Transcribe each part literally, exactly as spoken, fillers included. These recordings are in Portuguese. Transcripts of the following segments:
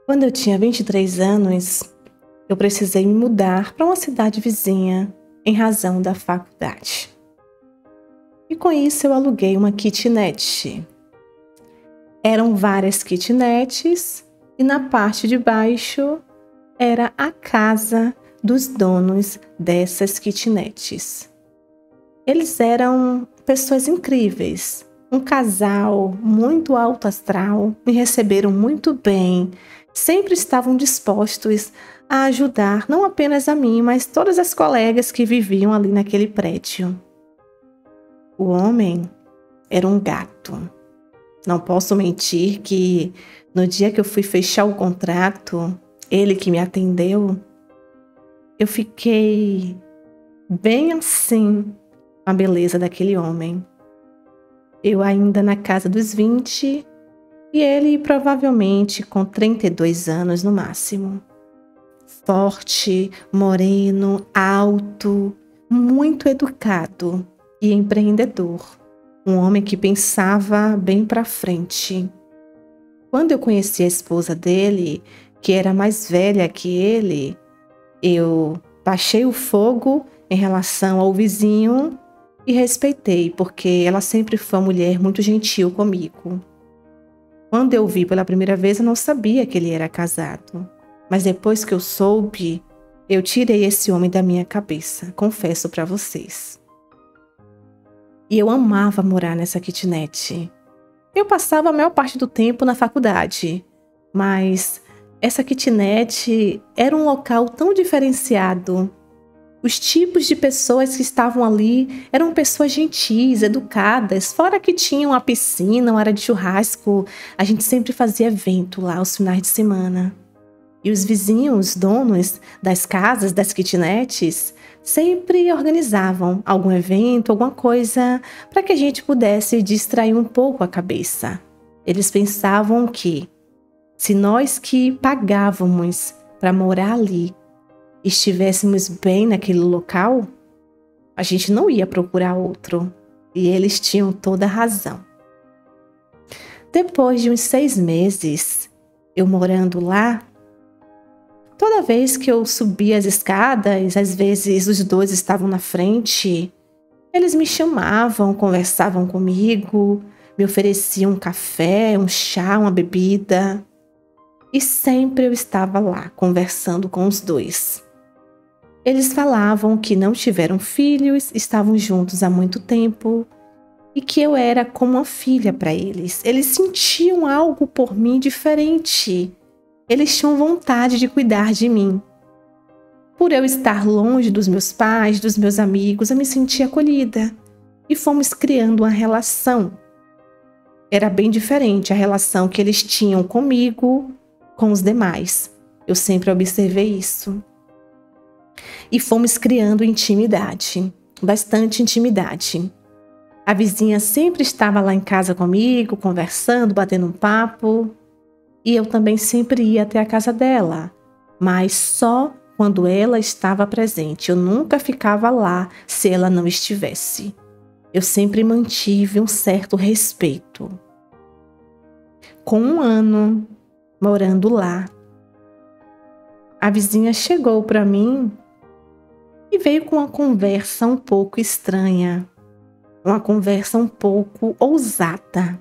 Quando eu tinha vinte e três anos, eu precisei me mudar para uma cidade vizinha em razão da faculdade. E com isso eu aluguei uma kitnet. Eram várias kitnets e na parte de baixo era a casa dos donos dessas kitnets. Eles eram pessoas incríveis, um casal muito alto astral, me receberam muito bem, sempre estavam dispostos a ajudar não apenas a mim, mas todas as colegas que viviam ali naquele prédio. O homem era um gato. Não posso mentir que no dia que eu fui fechar o contrato, ele que me atendeu, eu fiquei bem assim com a beleza daquele homem. Eu ainda na casa dos vinte e ele provavelmente com trinta e dois anos no máximo. Forte, moreno, alto, muito educado e empreendedor. Um homem que pensava bem para frente. Quando eu conheci a esposa dele, que era mais velha que ele, eu baixei o fogo em relação ao vizinho e respeitei, porque ela sempre foi uma mulher muito gentil comigo. Quando eu o vi pela primeira vez, eu não sabia que ele era casado. Mas depois que eu soube, eu tirei esse homem da minha cabeça, confesso para vocês. E eu amava morar nessa kitnet. Eu passava a maior parte do tempo na faculdade, mas essa kitnet era um local tão diferenciado. Os tipos de pessoas que estavam ali eram pessoas gentis, educadas, fora que tinham a piscina, uma área de churrasco. A gente sempre fazia evento lá aos finais de semana. E os vizinhos, donos das casas, das kitnets, sempre organizavam algum evento, alguma coisa, para que a gente pudesse distrair um pouco a cabeça. Eles pensavam que, se nós que pagávamos para morar ali, estivéssemos bem naquele local, a gente não ia procurar outro. E eles tinham toda a razão. Depois de uns seis meses, eu morando lá, toda vez que eu subia as escadas, às vezes os dois estavam na frente, eles me chamavam, conversavam comigo, me ofereciam um café, um chá, uma bebida. E sempre eu estava lá, conversando com os dois. Eles falavam que não tiveram filhos, estavam juntos há muito tempo e que eu era como uma filha para eles. Eles sentiam algo por mim diferente. Eles tinham vontade de cuidar de mim. Por eu estar longe dos meus pais, dos meus amigos, eu me sentia acolhida. E fomos criando uma relação. Era bem diferente a relação que eles tinham comigo, com os demais. Eu sempre observei isso. E fomos criando intimidade, bastante intimidade. A vizinha sempre estava lá em casa comigo, conversando, batendo um papo. E eu também sempre ia até a casa dela, mas só quando ela estava presente. Eu nunca ficava lá se ela não estivesse. Eu sempre mantive um certo respeito. Com um ano morando lá, a vizinha chegou para mim e veio com uma conversa um pouco estranha, uma conversa um pouco ousada.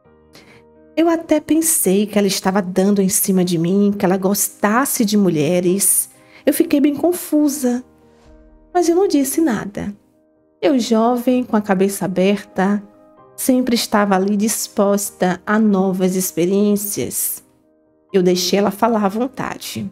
Eu até pensei que ela estava dando em cima de mim, que ela gostasse de mulheres. Eu fiquei bem confusa, mas eu não disse nada. Eu, jovem, com a cabeça aberta, sempre estava ali disposta a novas experiências. Eu deixei ela falar à vontade.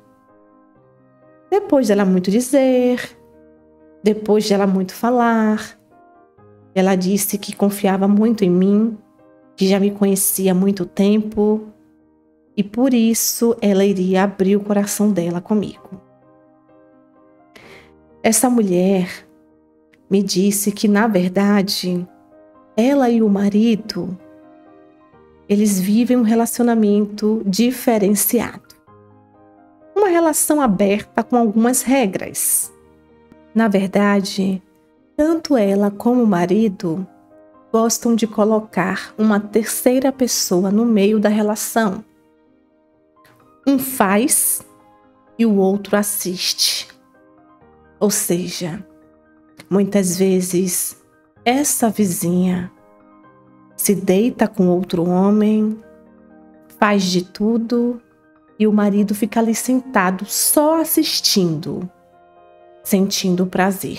Depois dela muito dizer, depois dela muito falar, ela disse que confiava muito em mim, que já me conhecia há muito tempo e por isso ela iria abrir o coração dela comigo. Essa mulher me disse que, na verdade, ela e o marido, eles vivem um relacionamento diferenciado. Uma relação aberta com algumas regras. Na verdade, tanto ela como o marido gostam de colocar uma terceira pessoa no meio da relação. Um faz e o outro assiste. Ou seja, muitas vezes essa vizinha se deita com outro homem, faz de tudo e o marido fica ali sentado só assistindo, sentindo prazer.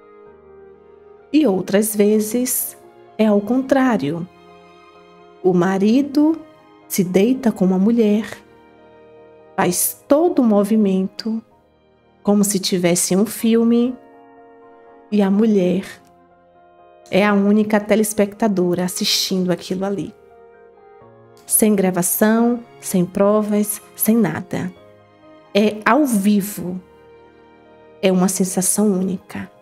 E outras vezes é ao contrário. O marido se deita com uma mulher, faz todo o movimento, como se tivesse um filme, e a mulher é a única telespectadora assistindo aquilo ali. Sem gravação, sem provas, sem nada. É ao vivo. É uma sensação única.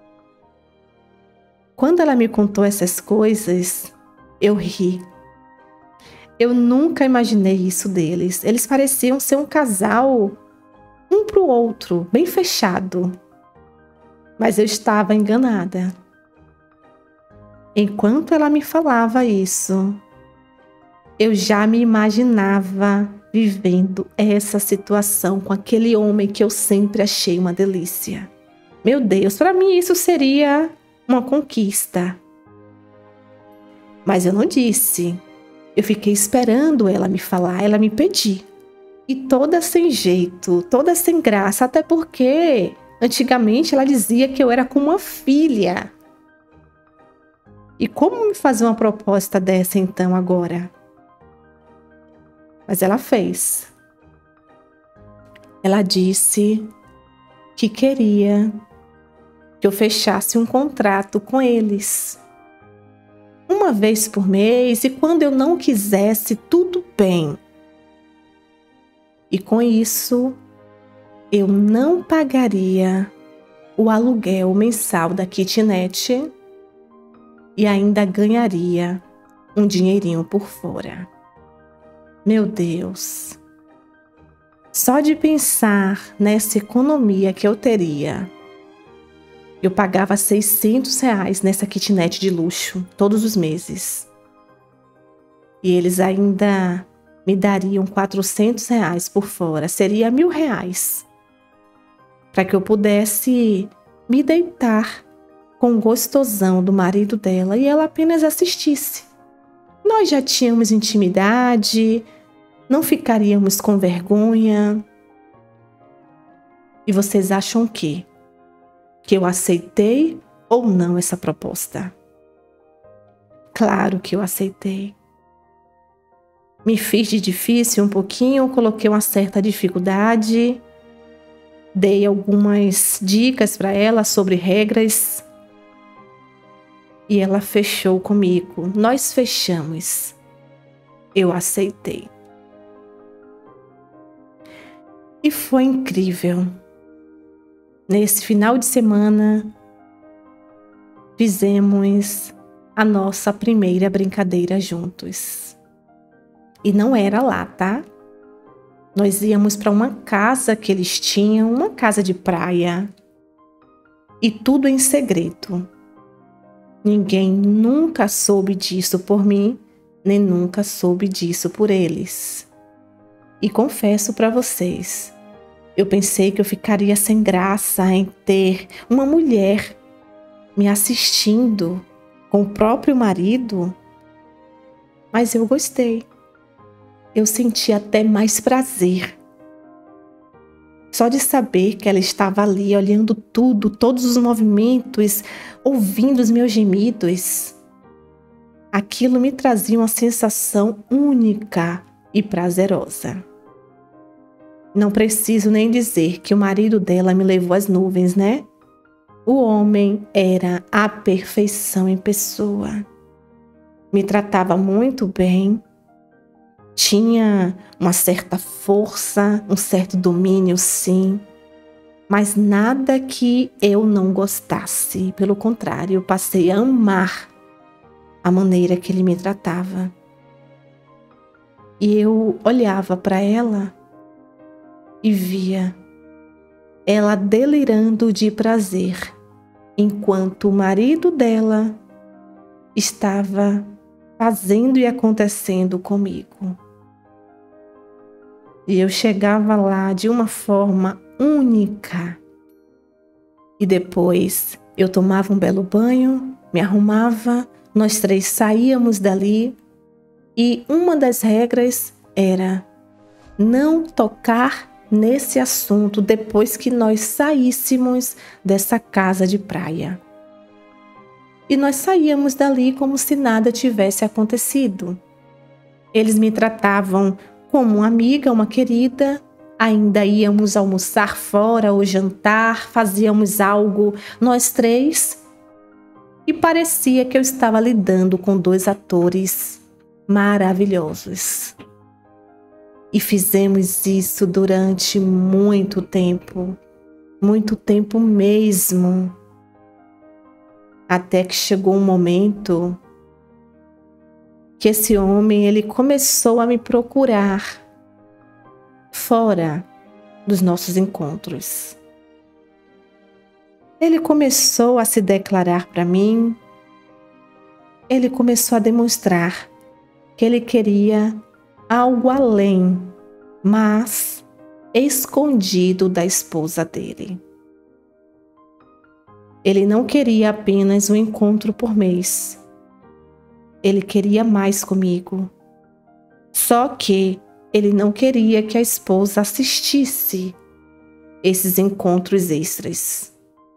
Quando ela me contou essas coisas, eu ri. Eu nunca imaginei isso deles. Eles pareciam ser um casal, um para o outro, bem fechado. Mas eu estava enganada. Enquanto ela me falava isso, eu já me imaginava vivendo essa situação com aquele homem que eu sempre achei uma delícia. Meu Deus, para mim isso seria uma conquista. Mas eu não disse. Eu fiquei esperando ela me falar, ela me pedir. E toda sem jeito, toda sem graça, até porque antigamente ela dizia que eu era como uma filha. E como me fazer uma proposta dessa então agora? Mas ela fez. Ela disse que queria que eu fechasse um contrato com eles. Uma vez por mês, e quando eu não quisesse, tudo bem. E com isso, eu não pagaria o aluguel mensal da kitnet e ainda ganharia um dinheirinho por fora. Meu Deus! Só de pensar nessa economia que eu teria. Eu pagava seiscentos reais nessa kitnet de luxo todos os meses. E eles ainda me dariam quatrocentos reais por fora. Seria mil reais. Para que eu pudesse me deitar com o gostosão do marido dela e ela apenas assistisse. Nós já tínhamos intimidade, não ficaríamos com vergonha. E vocês acham o quê? Que eu aceitei ou não essa proposta? Claro que eu aceitei. Me fiz de difícil um pouquinho, coloquei uma certa dificuldade, dei algumas dicas para ela sobre regras e ela fechou comigo. Nós fechamos. Eu aceitei. E foi incrível. Nesse final de semana, fizemos a nossa primeira brincadeira juntos. E não era lá, tá? Nós íamos para uma casa que eles tinham, uma casa de praia. E tudo em segredo. Ninguém nunca soube disso por mim, nem nunca soube disso por eles. E confesso para vocês, eu pensei que eu ficaria sem graça em ter uma mulher me assistindo com o próprio marido, mas eu gostei. Eu senti até mais prazer. Só de saber que ela estava ali olhando tudo, todos os movimentos, ouvindo os meus gemidos. Aquilo me trazia uma sensação única e prazerosa. Não preciso nem dizer que o marido dela me levou às nuvens, né? O homem era a perfeição em pessoa. Me tratava muito bem. Tinha uma certa força, um certo domínio, sim. Mas nada que eu não gostasse. Pelo contrário, eu passei a amar a maneira que ele me tratava. E eu olhava para ela e via ela delirando de prazer, enquanto o marido dela estava fazendo e acontecendo comigo. E eu chegava lá de uma forma única. E depois eu tomava um belo banho, me arrumava, nós três saíamos dali. E uma das regras era não tocar nesse assunto depois que nós saíssemos dessa casa de praia. E nós saíamos dali como se nada tivesse acontecido. Eles me tratavam como uma amiga, uma querida. Ainda íamos almoçar fora ou jantar, fazíamos algo nós três. E parecia que eu estava lidando com dois atores maravilhosos. E fizemos isso durante muito tempo, muito tempo mesmo. Até que chegou um momento que esse homem ele começou a me procurar fora dos nossos encontros. Ele começou a se declarar para mim, ele começou a demonstrar que ele queria algo além, mas escondido da esposa dele. Ele não queria apenas um encontro por mês. Ele queria mais comigo. Só que ele não queria que a esposa assistisse esses encontros extras.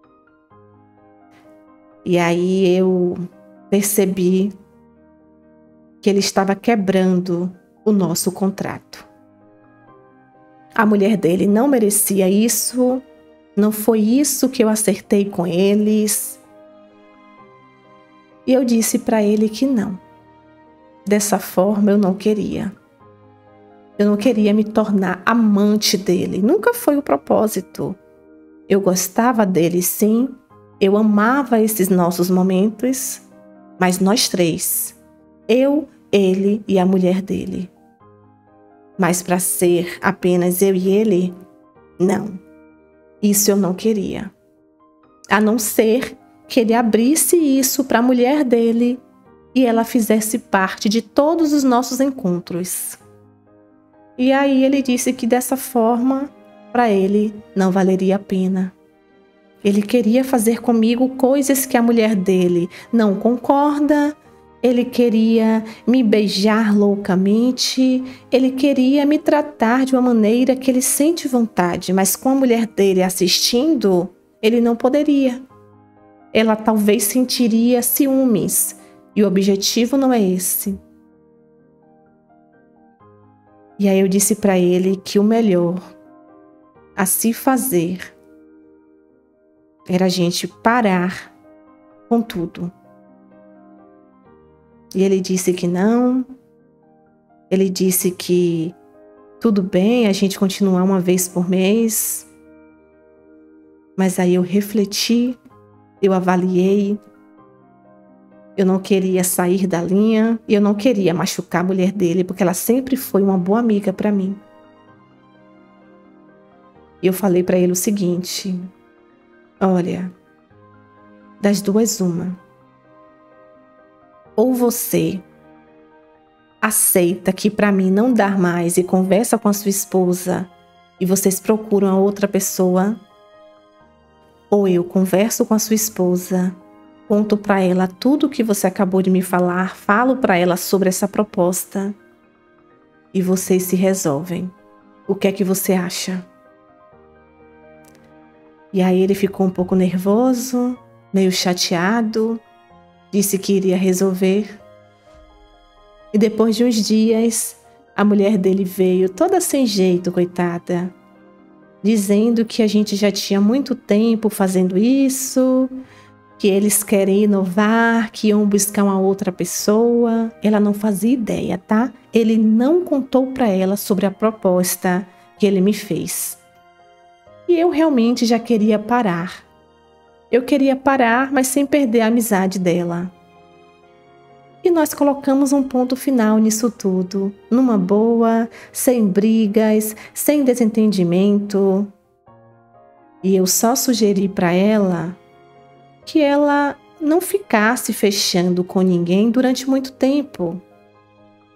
E aí eu percebi que ele estava quebrando o nosso contrato. A mulher dele não merecia isso. Não foi isso que eu acertei com eles. E eu disse para ele que não. Dessa forma eu não queria. Eu não queria me tornar amante dele. Nunca foi o propósito. Eu gostava dele, sim. Eu amava esses nossos momentos. Mas nós três. Eu, ele e a mulher dele. Mas para ser apenas eu e ele, não. Isso eu não queria. A não ser que ele abrisse isso para a mulher dele e ela fizesse parte de todos os nossos encontros. E aí ele disse que dessa forma, para ele, não valeria a pena. Ele queria fazer comigo coisas que a mulher dele não concorda. Ele queria me beijar loucamente, ele queria me tratar de uma maneira que ele sente vontade, mas com a mulher dele assistindo, ele não poderia. Ela talvez sentiria ciúmes, e o objetivo não é esse. E aí eu disse para ele que o melhor a se fazer era a gente parar com tudo. E ele disse que não, ele disse que tudo bem a gente continuar uma vez por mês. Mas aí eu refleti, eu avaliei, eu não queria sair da linha e eu não queria machucar a mulher dele, porque ela sempre foi uma boa amiga para mim. E eu falei para ele o seguinte: olha, das duas uma. Ou você aceita que para mim não dá mais e conversa com a sua esposa e vocês procuram a outra pessoa, ou eu converso com a sua esposa, conto para ela tudo o que você acabou de me falar, falo para ela sobre essa proposta e vocês se resolvem. O que é que você acha? E aí ele ficou um pouco nervoso, meio chateado. Disse que iria resolver. E depois de uns dias, a mulher dele veio toda sem jeito, coitada, dizendo que a gente já tinha muito tempo fazendo isso, que eles querem inovar, que iam buscar uma outra pessoa. Ela não fazia ideia, tá? Ele não contou para ela sobre a proposta que ele me fez. E eu realmente já queria parar. Eu queria parar, mas sem perder a amizade dela. E nós colocamos um ponto final nisso tudo, numa boa, sem brigas, sem desentendimento. E eu só sugeri para ela que ela não ficasse fechando com ninguém durante muito tempo.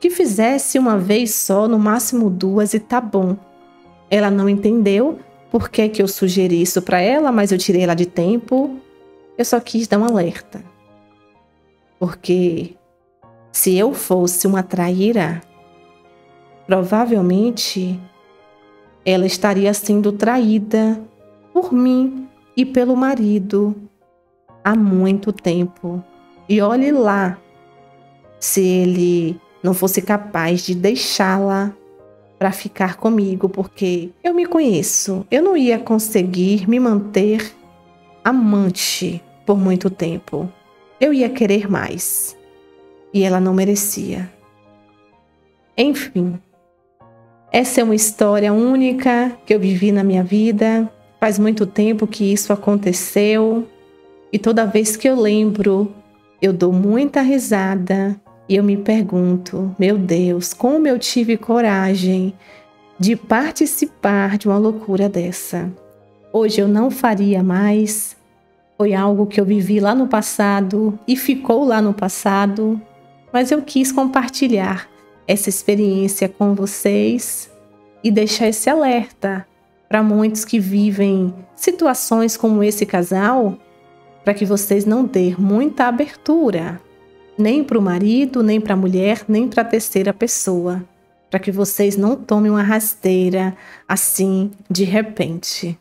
que fizesse uma vez só, no máximo duas, e tá bom. Ela não entendeu por que que eu sugeri isso para ela, mas eu tirei ela de tempo. Eu só quis dar um alerta. Porque se eu fosse uma traíra, provavelmente ela estaria sendo traída por mim e pelo marido há muito tempo. E olhe lá, se ele não fosse capaz de deixá-la para ficar comigo, porque eu me conheço, eu não ia conseguir me manter amante por muito tempo. Eu ia querer mais. E ela não merecia. Enfim, essa é uma história única que eu vivi na minha vida. Faz muito tempo que isso aconteceu. E toda vez que eu lembro, eu dou muita risada. E eu me pergunto, meu Deus, como eu tive coragem de participar de uma loucura dessa. Hoje eu não faria mais. Foi algo que eu vivi lá no passado e ficou lá no passado, mas eu quis compartilhar essa experiência com vocês e deixar esse alerta para muitos que vivem situações como esse casal, para que vocês não dêem muita abertura, nem para o marido, nem para a mulher, nem para a terceira pessoa, para que vocês não tomem uma rasteira assim de repente.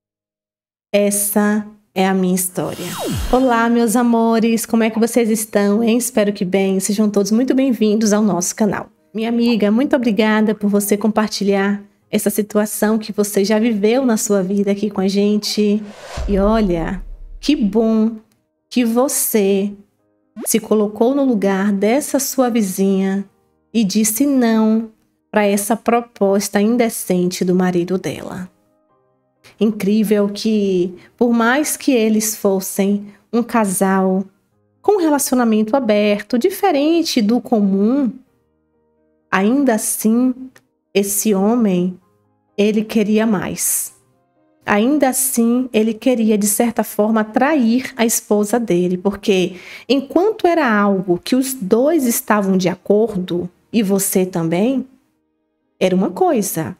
Essa é a minha história. Olá, meus amores, como é que vocês estão, hein? Espero que bem, sejam todos muito bem-vindos ao nosso canal. Minha amiga, muito obrigada por você compartilhar essa situação que você já viveu na sua vida aqui com a gente. E olha, que bom que você se colocou no lugar dessa sua vizinha e disse não para essa proposta indecente do marido dela. Incrível que, por mais que eles fossem um casal com um relacionamento aberto, diferente do comum, ainda assim, esse homem, ele queria mais. Ainda assim, ele queria, de certa forma, trair a esposa dele, porque enquanto era algo que os dois estavam de acordo, e você também, era uma coisa.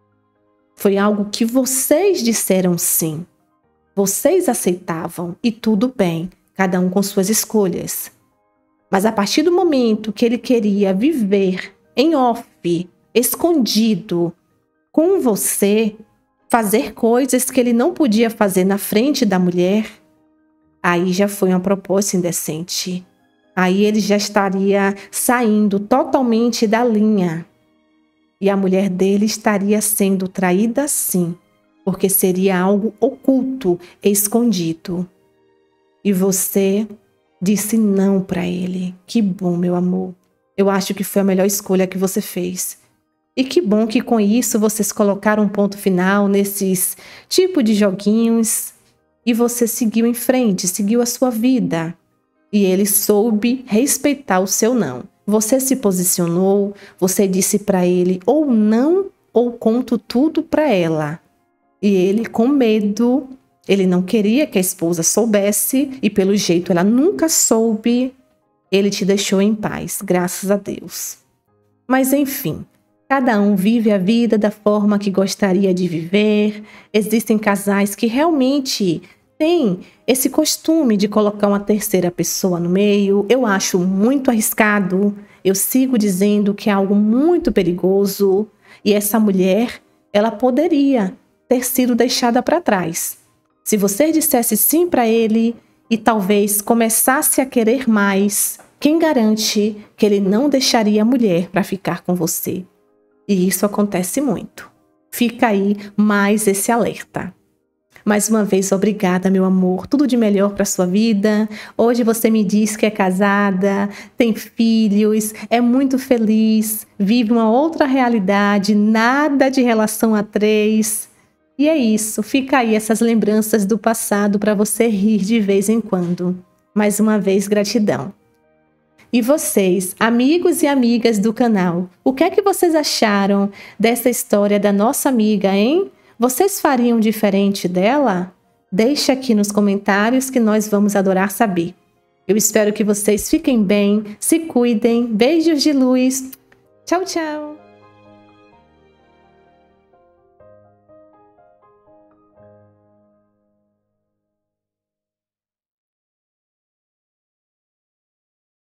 Foi algo que vocês disseram sim. Vocês aceitavam e tudo bem, cada um com suas escolhas. Mas a partir do momento que ele queria viver em off, escondido, com você, fazer coisas que ele não podia fazer na frente da mulher, aí já foi uma proposta indecente. Aí ele já estaria saindo totalmente da linha. E a mulher dele estaria sendo traída sim, porque seria algo oculto, escondido. E você disse não para ele. Que bom, meu amor. Eu acho que foi a melhor escolha que você fez. E que bom que com isso vocês colocaram um ponto final nesses tipos de joguinhos e você seguiu em frente, seguiu a sua vida. E ele soube respeitar o seu não. Você se posicionou, você disse para ele ou não ou conto tudo para ela. E ele, com medo, ele não queria que a esposa soubesse e pelo jeito ela nunca soube, ele te deixou em paz, graças a Deus. Mas enfim, cada um vive a vida da forma que gostaria de viver. Existem casais que realmente têm esse costume de colocar uma terceira pessoa no meio. Eu acho muito arriscado. Eu sigo dizendo que é algo muito perigoso. E essa mulher, ela poderia ter sido deixada para trás. Se você dissesse sim para ele e talvez começasse a querer mais, quem garante que ele não deixaria a mulher para ficar com você? E isso acontece muito. Fica aí mais esse alerta. Mais uma vez, obrigada, meu amor. Tudo de melhor para sua vida. Hoje você me diz que é casada, tem filhos, é muito feliz, vive uma outra realidade, nada de relação a três. E é isso, fica aí essas lembranças do passado para você rir de vez em quando. Mais uma vez, gratidão. E vocês, amigos e amigas do canal, o que é que vocês acharam dessa história da nossa amiga, hein? Vocês fariam diferente dela? Deixa aqui nos comentários que nós vamos adorar saber. Eu espero que vocês fiquem bem, se cuidem, beijos de luz Tchau, tchau!